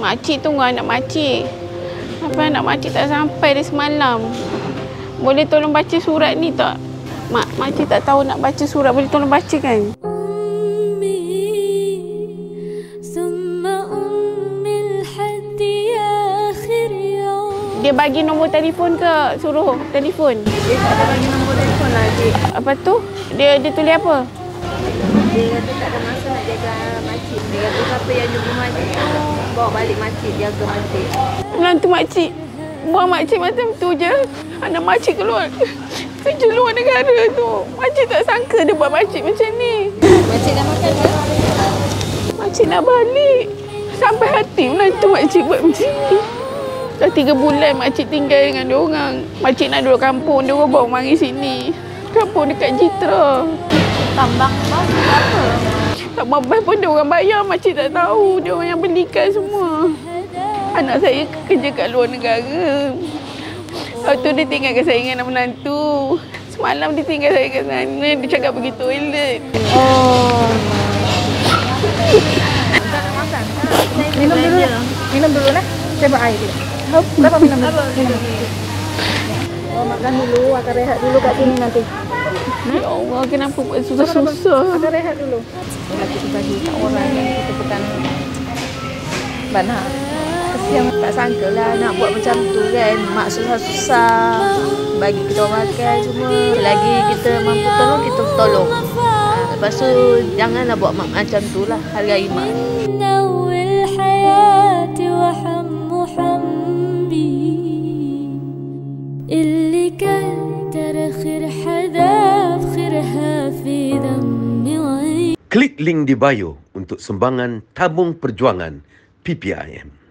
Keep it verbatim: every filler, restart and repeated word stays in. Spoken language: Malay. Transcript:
Makcik tunggu anak makcik. Apa anak makcik tak sampai dari semalam. Boleh tolong baca surat ni tak? Mak, makcik tak tahu nak baca surat. Boleh tolong baca kan? Dia bagi nombor telefon ke? Suruh telefon. Dia tak ada bagi nombor telefon lah, Cik. Apa tu? Dia dia tulis apa? Dia kata tak ada masa nak jaga makcik. Dia kata siapa yang jumpa makcik tu, bawa balik makcik, jaga makcik. Menantu makcik. Buang makcik macam tu je. Anak makcik keluar. Kerja luar negara tu. Makcik tak sangka dia buat makcik macam ni. Makcik dah makan ke? Makcik nak balik. Sampai hati menantu makcik buat macam ni. Dah tiga bulan makcik tinggal dengan dia orang. Makcik nak duduk kampung, dia orang bawa mari sini. Kampung dekat Jitra. Tambang bas apa? Tak bas pun dia orang bayar, makcik tak tahu. Dia orang yang belikan semua. Anak saya kerja kat luar negara. Lepas tu dia tinggalkan saya dengan anak menantu. Semalam dia tinggal saya kat sana. Dia cakap pergi toilet. Oh. Tak nak makan. Minum dulu. Minum dulu lah. Saya buat air dia. Berapa minum dulu? Minum. Oh, makan dulu. Akan rehat dulu kat sini nanti. Hmm? Ya Allah, kenapa buat susah-susah? Akan rehat dulu. Lagi tu bagi kat orang yang kita bukan banyak. Kesian, tak sangka lah nak buat macam tu kan. Mak susah-susah bagi kita makan semua. Selagi kita mampu tolong, kita tolong. Ha, lepas tu janganlah buat mak macam tu lah. Hargai mak. Klik link di bio untuk sumbangan tabung perjuangan P P I M.